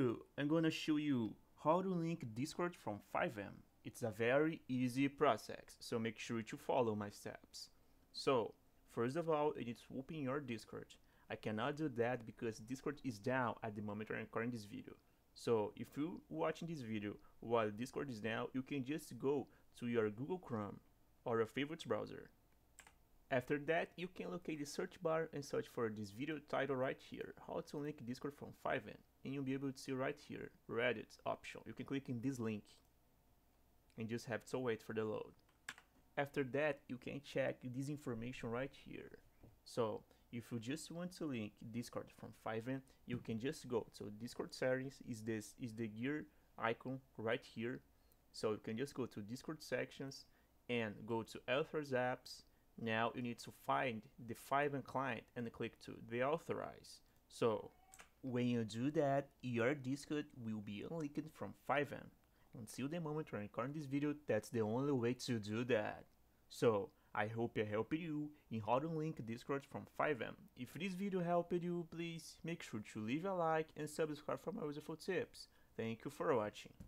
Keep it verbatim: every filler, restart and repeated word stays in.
video, I'm gonna show you how to link Discord from FiveM. It's a very easy process, so make sure to follow my steps. So, first of all, you need to open your Discord. I cannot do that because Discord is down at the moment I'm recording this video. So, if you're watching this video while Discord is down, you can just go to your Google Chrome or your favorite browser. After that, you can locate the search bar and search for this video title right here, how to link Discord from FiveM, and you'll be able to see right here, Reddit option. You can click in this link and just have to wait for the load. After that, you can check this information right here. So, if you just want to link Discord from FiveM, you can just go to Discord settings, is this is the gear icon right here. So you can just go to Discord sections and go to Authors apps. Now you need to find the FiveM client and click to the authorize. So when you do that, your Discord will be unlinked from FiveM. Until the moment when I record this video, that's the only way to do that. So I hope I helped you in how to link Discord from FiveM. If this video helped you, please make sure to leave a like and subscribe for more useful tips. Thank you for watching.